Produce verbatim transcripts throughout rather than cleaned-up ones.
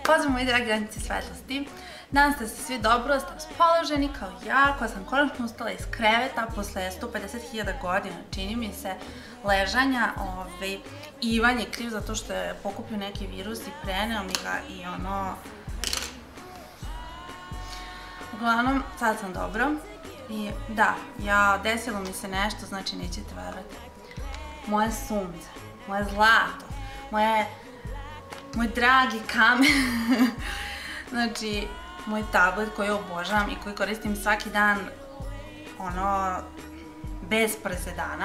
Pozdrav moji dragi radnici svetlosti. Nadam se da ste svi dobro, da ste raspoloženi kao ja, koja sam konačno ustala iz kreveta posle sto pedeset hiljada godina, čini mi se, ležanja. Ivan je kriv zato što je pokupio neki virus i preneo mi ga i ono... Uglavnom, sad sam dobro. I da, ja, desilo mi se nešto, znači nećete verovati. Moje sunce, moje zlato, moje... moj dragi kamen, znači, moj tablet koji obožavam i koji koristim svaki dan, ono, bez presedana,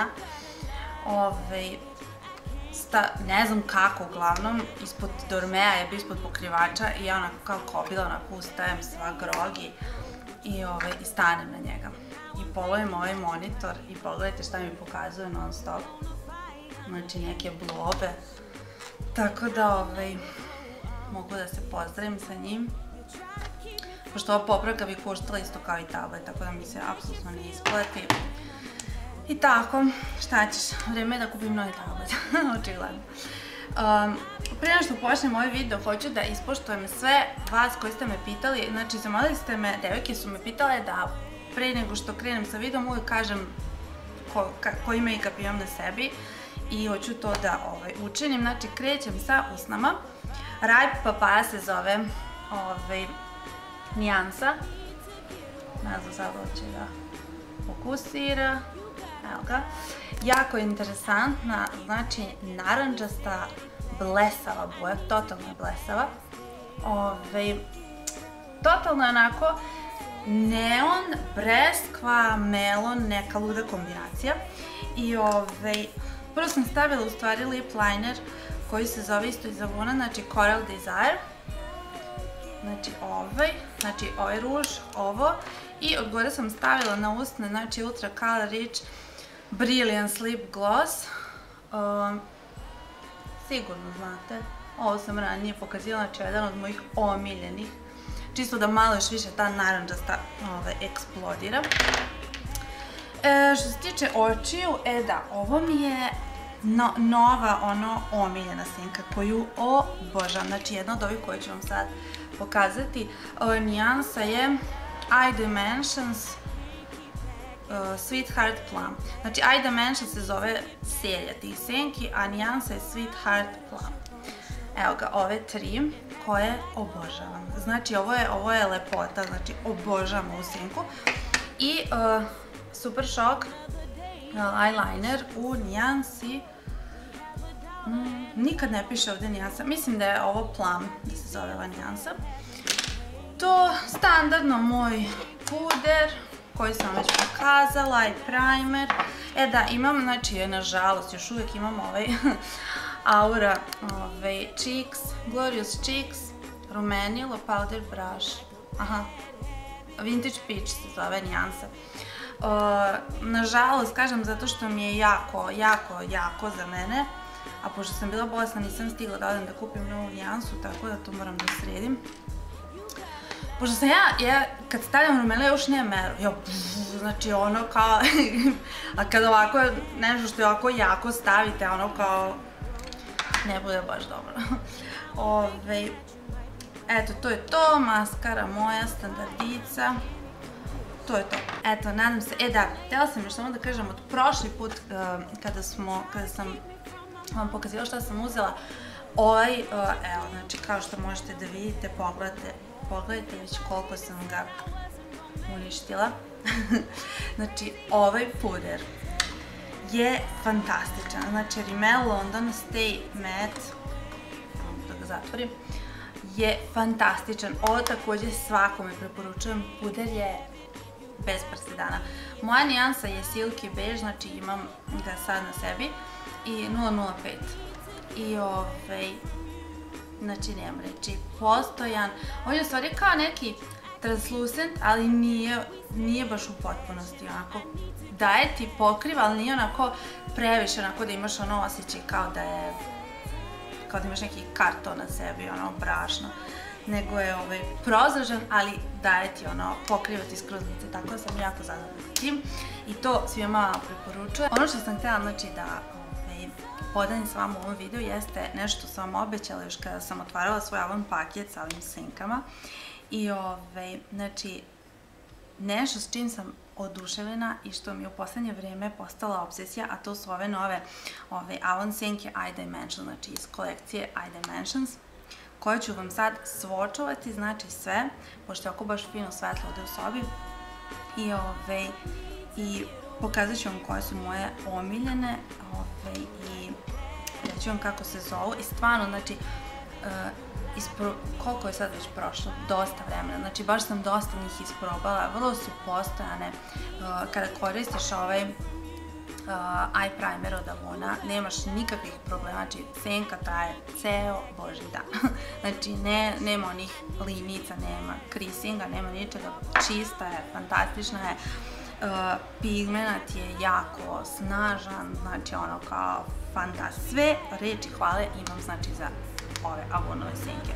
ne znam kako, uglavnom, ispod dormea je bio ispod pokrivača i ja onako kao kobila, onako ustajem sva grogi i stanem na njega. I pogledam ovaj monitor i pogledajte šta mi pokazuje non stop, znači neke blobe. Tako da mogu da se pozdravim sa njim, pošto ova popravka bi koštala isto kao i tablet, tako da mi se apsolutno ne isplati. I tako, šta ćeš, vreme je da kupim novi tablet, očigledno. Prije nego što počnem ovaj video, hoću da ispoštujem sve vas koji ste me pitali, znači zamolili ste me, devojke su me pitale da pre nego što krenem sa videom uvijek kažem koji make-up imam na sebi. I hoću to da učinim, znači krećem sa usnama. Ripe Papaya se zove nijansa. Ne znam sad hoće da fokusira. Evo ga. Jako interesantna, znači naranđasta, blesava boja, totalno je blesava. Totalno je onako neon, breskva, melon, neka luda kombinacija. I ovaj... Prvo sam stavila u stvari lip liner koji se zove isto iz Avona, znači Coral Desire. Znači ovaj, znači ovaj ruž, ovo. I od gore sam stavila na usne, znači Ultra Color Rich Brilliance Lip Gloss. Sigurno znate, ovo sam ranije pokazivala, znači jedan od mojih omiljenih. Čisto da malo još više ta naranđasta eksplodira. Što se tiče očiju, e da, ovo mi je nova, ono, omiljena senka koju obožavam. Znači, jedna od ovih koju ću vam sad pokazati. Nijansa je Eye Dimensions Sweetheart Plum. Znači, Eye Dimensions se zove serija tih senki, a nijansa je Sweetheart Plum. Evo ga, ove tri koje obožavam. Znači, ovo je lepota, znači, obožavam ovu senku. I... Super Shock eyeliner u nijansi, nikad ne piše ovdje nijansa, mislim da je ovo Plum, da se zove ova nijansa. To standardno moj puder koji sam već pokazala i primer. E da, imam, znači, nažalost, još uvijek imam ovaj Aura Cheeks, Glorious Cheeks, Rumenilo Powder Brush, aha, Vintage Peach se zove nijansa. Nažalost, kažem, zato što mi je jako, jako, jako za mene, a pošto sam bila bolesna nisam stigla da odem da kupim novu nijansu, tako da to moram da sredim. Pošto sam ja, kad stavljam rumene, ja još nemam meru, znači ono kao, a kad ovako nešto što je ovako jako stavite, ono kao, ne bude baš dobro. Eto, to je to, maskara moja, standardica. To je to. Eto, nadam se. E da, htjela sam još samo da kažem, od prošli put kada sam vam pokazivala šta sam uzela, ovaj, evo, znači kao što možete da vidite, pogledajte već koliko sam ga uništila. Znači, ovaj puder je fantastičan. Znači, Rimmel London Stay Matte, da ga zatvorim, je fantastičan. Ovo također svakome preporučujem. Puder je bez presedana. Moja nijansa je Silky Beige, znači imam ga sad na sebi, i nula nula pet. I ovaj, znači nemam reći, postojan. On je u stvari kao neki translucent, ali nije baš u potpunosti, onako daje ti pokriva, ali nije onako previše, onako da imaš ono osjećaj kao da je, kao da imaš neki karton na sebi, ono brašno. Nego je prozražan, ali daje ti ono, pokriva ti skroz lice, tako da sam jako zadovoljna s tim i to svima preporučujem. Ono što sam htjela, znači da podelim s vama u ovom videu jeste nešto što sam vam obećala još kada sam otvarala svoj Avon paket sa ovim senkama. I ovaj, znači, nešto s čim sam oduševljena i što mi je u poslednje vreme postala obsesija, a to su ove nove ove Avon senke Eye Dimension, znači iz kolekcije Eye Dimensions, koje ću vam sad svočovati, znači sve, pošto je oko baš fino svetlo ovde u sobi. I, ove, i pokazat ću vam koje su moje omiljene ove, i reći vam kako se zovu. I stvarno, znači, uh, Ispro, koliko je sad već prošlo? Dosta vremena. Znači, baš sam dosta njih isprobala. Vrlo su postojane. Uh, kada koristiš ovaj uh, eye primer od Avona, nemaš nikakvih problema. Znači, senka traje ceo božji dan. Znači, ne, nema onih linica, nema krisinga, nema ničega. Čista je, fantastična je. Uh, pigmenat je jako snažan, znači ono kao fantastično. Sve reči hvale imam, znači, za ove Avonove senke.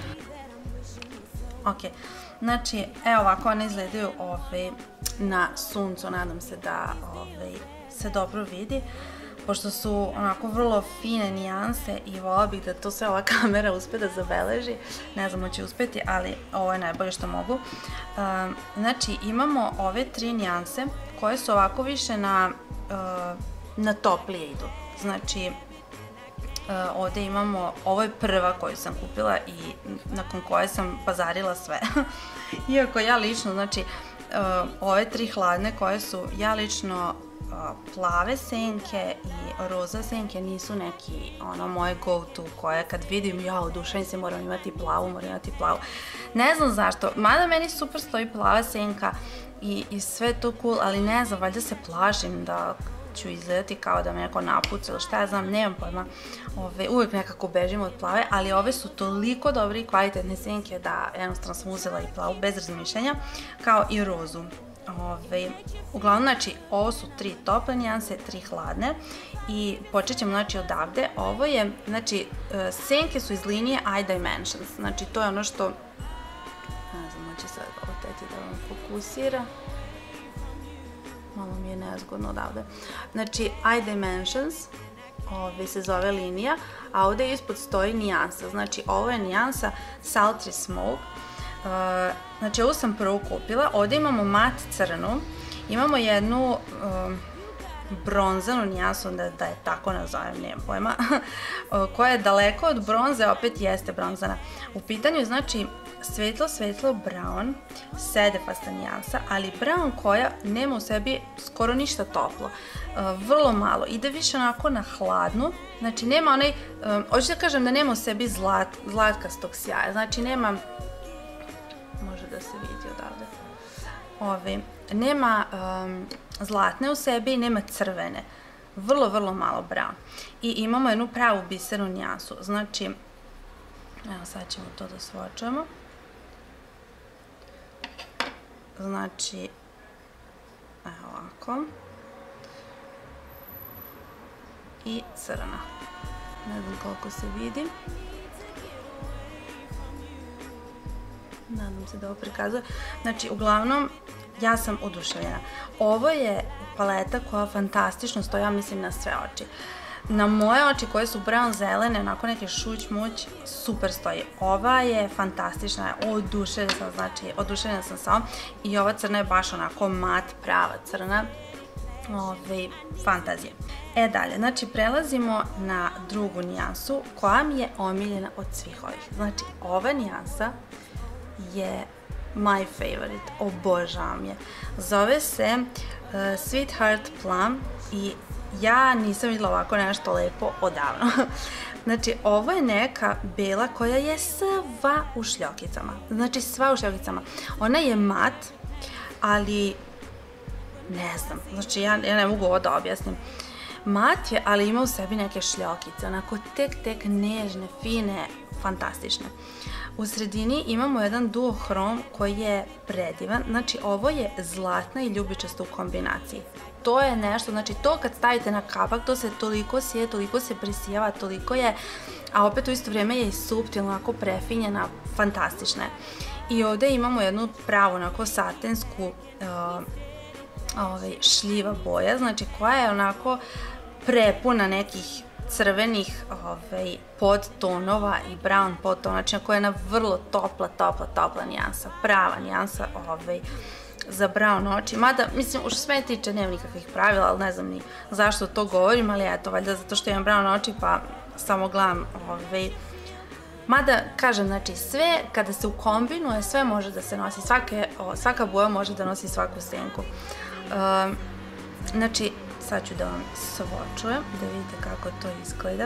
Ok, znači, evo ovako one izgledaju ove, na suncu, nadam se da ove, se dobro vidi, pošto su onako vrlo fine nijanse i vola bih da to sve ova kamera uspe da zabeleži. Ne znam hoće uspeti, ali ovo je najbolje što mogu. Um, znači, imamo ove tri nijanse koje su ovako više na, uh, na toplije idu. Znači, Uh, ovde imamo, ovo je prva koju sam kupila i nakon koje sam pazarila sve. Iako ja lično, znači, uh, ove tri hladne koje su ja lično uh, plave senke i roza senke nisu neki ono moje go to koje kad vidim ja oduševim se moram imati plavu, moram imati plavu. Ne znam zašto, mada meni super stoji plava senka i, i sve to cool, ali ne znam, valjda se plašim da ću izgledati kao da me neko napuca ili šta ja znam, nemam pojma. Ove, uvijek nekako bežim od plave, ali ove su toliko dobre i kvalitetne senke da jednostavno sam uzela i plavu bez razmišljanja, kao i rozu. Ove, uglavnom, znači, ovo su tri tople nijanse, tri hladne i počet ćemo, znači, odavde. Ovo je, znači, senke su iz linije Eye Dimensions, znači, to je ono što, ne znam, hoće sad ovo teti da vam fokusira. Malo mi je nezgodno odavde. Znači, Eye Dimensions, ovdje se zove linija, a ovdje ispod stoji nijansa. Znači, ovo je nijansa Sultry Smoke. Znači, ovu sam prvu kupila. Ovdje imamo mat crnu, imamo jednu bronzanu nijansu, da je tako nazovem, nemam pojma, koja je daleko od bronze, opet jeste bronzana. U pitanju je, znači, svetlo, svetlo brown, sedefasta nijansa, ali brown koja nema u sebi skoro ništa toplo. Vrlo malo. Ide više onako na hladnu. Znači, nema onaj, hoću da kažem da nema u sebi zlatkastog sjaja. Znači, nema, može da se vidi odavde, ove, nema zlatne u sebi i nema crvene. Vrlo, vrlo malo brown. I imamo jednu pravu bisernu nijansu. Znači, evo sad ćemo to da svočujemo. Znači, evo ovako. I crna. Ne znam koliko se vidi. Nadam se da ovo prikazuje. Znači, uglavnom, ja sam oduševljena. Ovo je paleta koja fantastično stoji, ja mislim, na sve oči. Na moje oči koje su brown zelene, onako neke šuć muć, super stoji. Ova je fantastična, oduševljena sam, znači, oduševljena sam sa ovom. I ova crna je baš onako mat, prava crna. Ove, fantazije. E dalje, znači prelazimo na drugu nijansu koja mi je omiljena od svih ovih. Znači, ova nijansa je my favorite, obožavam je. Zove se uh, Sweetheart Plum i ja nisam vidjela ovako nešto lepo odavno. Znači, ovo je neka bela koja je sva u šljokicama. Znači, sva u šljokicama. Ona je mat, ali ne znam, znači ja, ja ne mogu ovo da objasnim. Mat je, ali ima u sebi neke šljokice, onako tek, tek nežne, fine, fantastične. U sredini imamo jedan duohrom koji je predivan, znači ovo je zlatna i ljubičasta u kombinaciji. To je nešto, znači to kad stavite na kapak, to se toliko sije, toliko se prisijava, toliko je, a opet u isto vrijeme je i suptilno, onako prefinjena, fantastična je. I ovdje imamo jednu pravu, onako satensku šljiva boja, znači koja je onako prepuna nekih crvenih podtonova i brown podtonova, znači koja je jedna vrlo topla, topla, topla nijansa, prava nijansa za brown oči. Mada, mislim, u što se mene tiče, nema nikakvih pravila, ali ne znam ni zašto to govorim, ali eto, valjda zato što imam brown oči, pa samo gledam. Mada, kažem, znači, sve kada se ukombinuje, sve može da se nosi, svaka boja može da nosi svaku senku. Znači, sad ću da vam svočujem, da vidite kako to izgleda.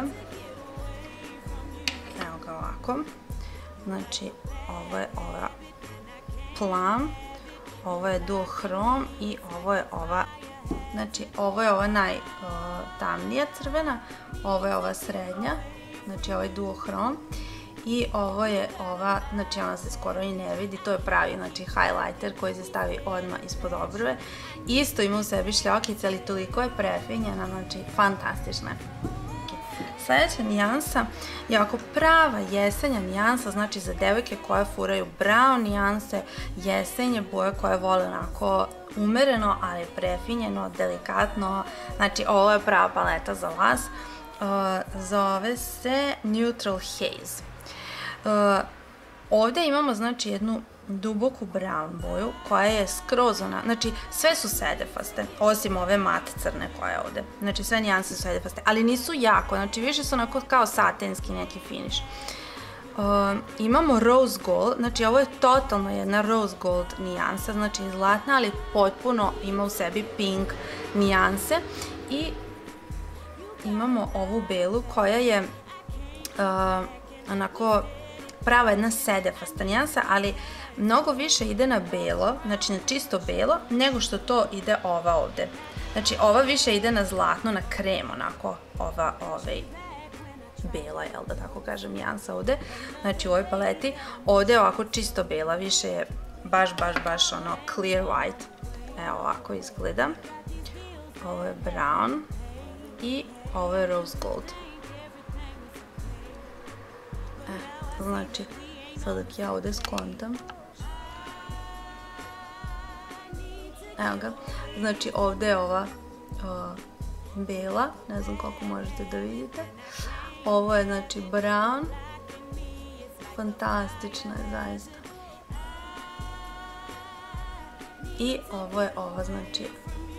Evo ga ovako. Znači, ovo je ova Plum, ovo je duohrom i ovo je ova, znači, ovo je ova najtamnija crvena, ovo je ova srednja, znači, ovo je duohrom. I ovo je ova, znači ona se skoro i ne vidi, to je pravi, znači, highlighter koji se stavi odmah ispod obrve. Isto ima u sebi šljokice, ali toliko je prefinjena, znači, fantastična je. Sljedeća nijansa je ovako prava jesenja nijansa, znači za devojke koje furaju brown nijanse, jesenje boje koje vole onako umereno, ali prefinjeno, delikatno, znači ovo je prava paleta za vas. Zove se Neutral Haze. Ovdje imamo, znači, jednu duboku brown boju koja je skroz ona, znači sve su sedefaste, osim ove mat crne koja je ovdje, znači sve nijanse su sedefaste, ali nisu jako, znači više su onako kao satinski neki finish. Imamo rose gold, znači ovo je totalno jedna rose gold nijansa, znači zlatna, ali potpuno ima u sebi pink nijanse. I imamo ovu belu koja je onako prava jedna sedefasta nijansa, ali mnogo više ide na belo, znači na čisto belo, nego što to ide ova ovde. Znači ova više ide na zlatno, na krem, onako, ova, ovaj, bela, jel da tako kažem, nijansa ovde. Znači u ovoj paleti, ovde je ovako čisto bela, više je baš, baš, baš ono clear white. Evo ovako izgleda. Ovo je brown i ovo je rose gold. Znači, sad dok ja ovdje skontam. Evo ga. Znači, ovdje je ova bela, ne znam koliko možete da vidite. Ovo je, znači, brown. Fantastična je, zaista. I ovo je ova, znači,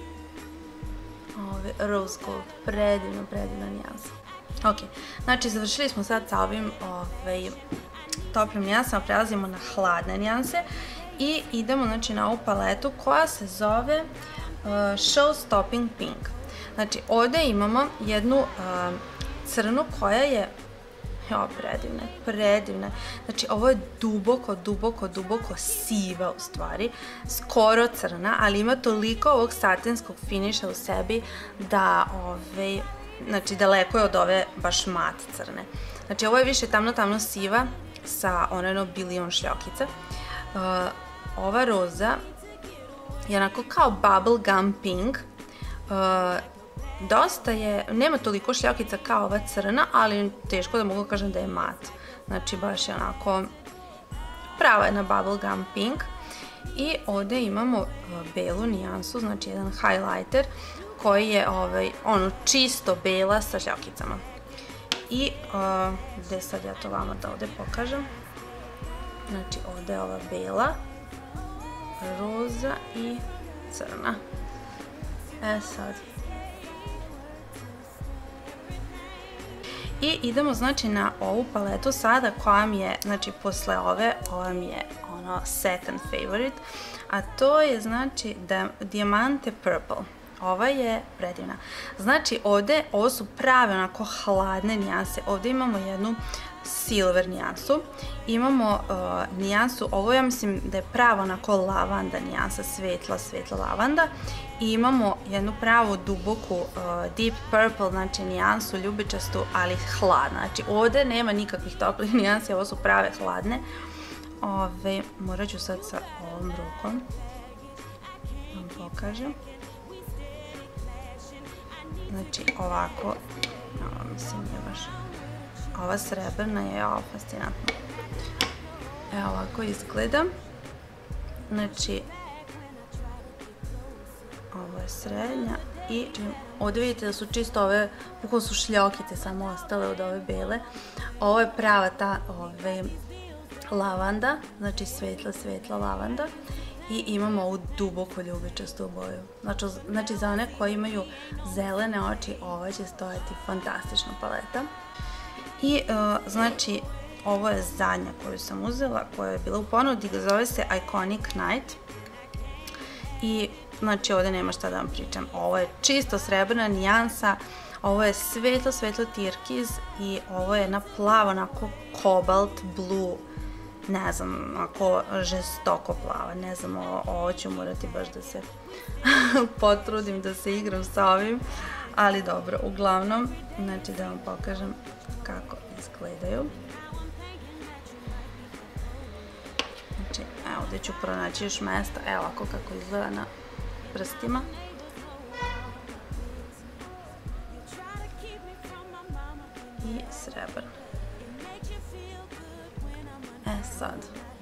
rose gold. Predivno, predivna nijansa. Ok, znači završili smo sad sa ovim toplim nijansama, prelazimo na hladne nijanse i idemo, znači, na ovu paletu koja se zove Show Stopping Pink. Znači ovdje imamo jednu crnu koja je, jo, predivna, predivna, znači ovo je duboko, duboko, duboko siva u stvari, skoro crna, ali ima toliko ovog satinskog finiša u sebi da, ovaj, znači daleko je od ove baš mat crne. Znači ovo je više tamno tamno siva sa ono bilion šljokica. Ova roza je onako kao bubblegum pink. Dosta je, nema toliko šljokica kao ova crna, ali teško da mogu kažem da je mat. Znači baš je onako prava jedna bubblegum pink. I ovdje imamo belu nijansu, znači jedan highlighter koji je ono čisto bela sa šljokicama. I gde sad ja to vama da ovdje pokažem. Znači ovdje je ova bela, roza i crna. E sad. I idemo, znači, na ovu paletu sada koja mi je, znači posle ove, ova mi je ono second favorite, a to je, znači, Diamante Purple. Ova je predivna. Znači ovdje, ovo su prave onako hladne nijanse. Ovdje imamo jednu silver nijansu, imamo nijansu, ovo ja mislim da je prava onako lavanda nijansa, svetla, svetla lavanda, i imamo jednu pravu duboku deep purple, znači nijansu ljubičastu, ali hladna. Znači ovdje nema nikakvih toplih nijansi, ovo su prave hladne. Morat ću sad sa ovom rukom vam pokažem. Znači ovako, ovo mislim je baš, ova srebrna je ovo fascinantna. Evo ovako izgleda. Znači ovo je srednja i ovdje vidite da su čisto ove, bukvalno su šljokice samo ostale od ove bele. Ovo je prava ta ove, lavanda, znači svetla, svetla lavanda. I imamo ovu duboko ljubičastu boju. Znači, znači za one koji imaju zelene oči, ova će stojati fantastična paleta. I uh, znači, ovo je zadnja koju sam uzela, koja je bila u ponudi, zove se Iconic Night. I znači ovdje nema šta da vam pričam. Ovo je čisto srebrna nijansa, ovo je svetlo, svetlo tirkiz i ovo je na plavo, onako cobalt blue. Ne znam, ako žestoko plava, ne znam, ovo, ovo ću morati baš da se potrudim da se igram sa ovim, ali dobro, uglavnom, znači da vam pokažem kako izgledaju. Znači, evo, ovdje ću pronaći još mesta, evo ovako kako izgleda na prstima. I srebrno. E sad,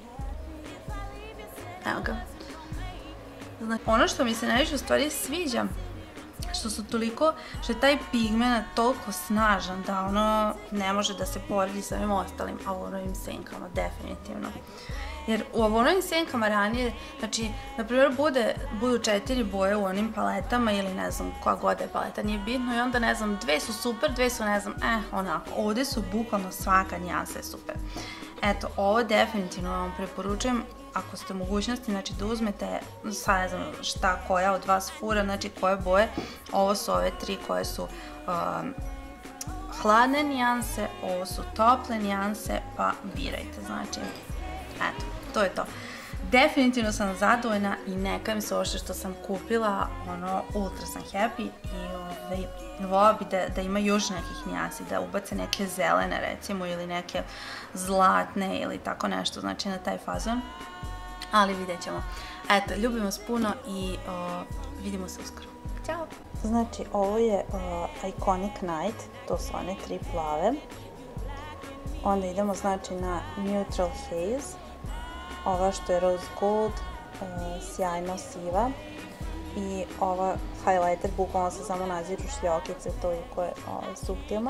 evo ga. Znači, ono što mi se najviše u stvari sviđa, što su toliko, što je taj pigment toliko snažan da ono ne može da se poredi sa ovim ostalim avonovim senkama, definitivno. Jer u avonovim senkama ranije, znači, na primjer, bude, budu četiri boje u onim paletama ili ne znam koja god je paleta, nije bitno i onda ne znam, dve su super, dve su ne znam, eh, onako, ovdje su bukvalno svaka nijansa je super. Eto, ovo definitivno vam preporučujem ako ste u mogućnosti, znači da uzmete, sad ne znam šta koja od vas fura, znači koje boje, ovo su ove tri koje su um, hladne nijanse, ovo su tople nijanse, pa birajte, znači, eto, to je to. Definitivno sam zadovoljna i neka mi se ovo što sam kupila, ono, ultra sam happy i ovaj, vola bi da, da ima još nekih nijansi, da ubace neke zelene recimo ili neke zlatne ili tako nešto, znači na taj fazon, ali vidjet ćemo. Eto, ljubim vas puno i o, vidimo se uskoro. Ćao! Znači, ovo je o, Iconic Night, to su one tri plave. Onda idemo znači na Neutral Haze. Ova što je Rose Gold, uh, sjajno siva i ova highlighter, bukvalno se samo naziru šljokice, toliko je uh, suptilna,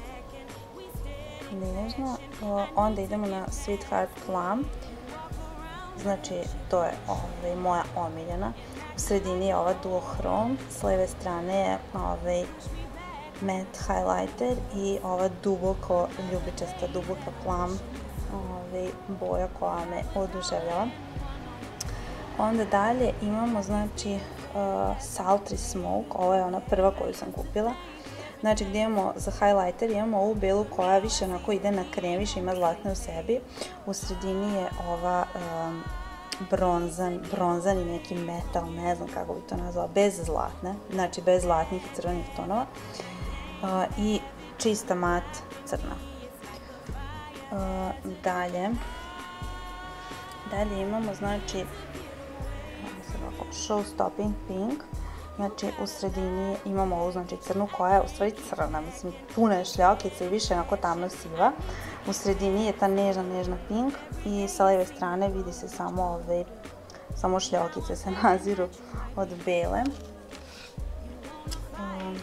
nežna. Uh, onda idemo na Sweetheart Plum, znači to je ovaj, moja omiljena. U sredini je ova duochrome, s leve strane je ovaj, matte highlighter i ova duboko ljubičasta, duboka plum boja koja me oduševljava. Onda dalje imamo znači uh, Sultry Smoke, ovo je ona prva koju sam kupila. Znači gdje imamo za highlighter imamo ovu belu koja više onako ide na krem, više ima zlatne u sebi. U sredini je ova um, bronzan, bronzan i neki metal, ne znam kako bi to nazvala, bez zlatne, znači bez zlatnih i crvenih tonova. Uh, I čista mat crna. Uh, dalje, dalje imamo znači Show Stopping Pink, znači u sredini imamo ovu znači crnu koja je u stvari crna, mislim puna je šljokica i više onako tamno siva. U sredini je ta nežna, nežna pink i sa leve strane vidi se samo ove, samo šljokice se naziru od bele. Um,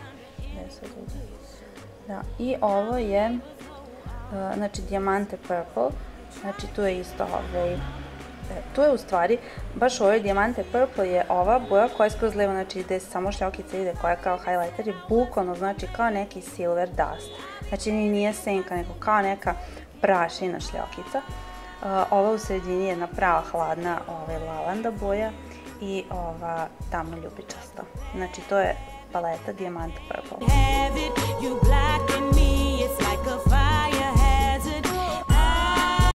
da, i ovo je Uh, znači Diamante Purple, znači tu je isto ovaj, tu je u stvari, baš u ovoj Diamante Purple je ova boja koja je skroz levo, znači ide samo šljokica ide koja je kao highlighter i bukvalno znači kao neki silver dust, znači nije senka nego kao neka prašina šljokica. Uh, ova u sredini je jedna prava hladna ovaj, lavanda boja i ova tamno ljubičasta, znači to je paleta Diamante Purple.